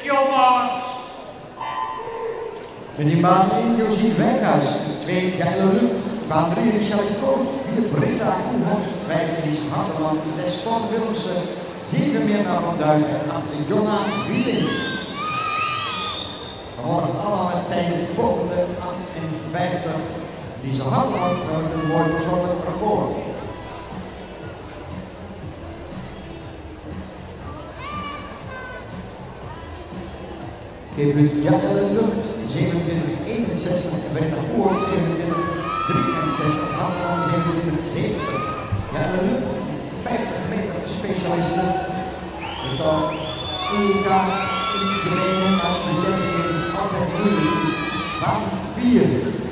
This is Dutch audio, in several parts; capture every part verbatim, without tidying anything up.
jongens. Met in baan één Josien Wijkhuis, twee Geile Lucht, baan drie Richard Koot, vier Britta Koenhorst, vijf Elise Hardeman, zes Paul Willemsen, zeven Mirna van Duin en acht Jonna Wieling. Vanmorgen allemaal met tijden boven de achtenvijftig. Lise Hardeman met een mooi persoonlijk record. Geef u Jelle Lucht, zevenentwintig eenenzestig, en Britta Koenhorst, zevenentwintig drieënzestig, Hardeman zevenentwintig zeventig. Jelle Lucht, vijftig meter specialisten. Dus dan E K iedereen, maar de derde is altijd moeilijk. Baan vier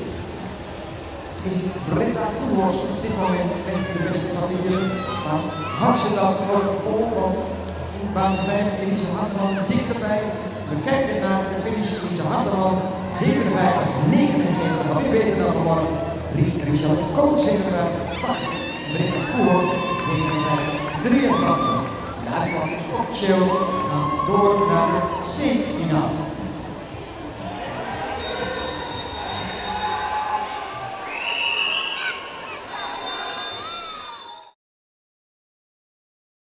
is Britta Koenhorst op dit moment met de beste papier. Maar houdt ze dat voor vol, want baan vijf Elise Hardeman dichterbij. We kijken naar de finish Elise Hardeman, zevenenvijftig negenenzeventig, wat weer beter dan vanmorgen. Richard Koot, zevenenvijftig tachtig, Britta Koenhorst, zevenenvijftig drieëntachtig. De uitslag is officieel. We gaan door naar de semifinale.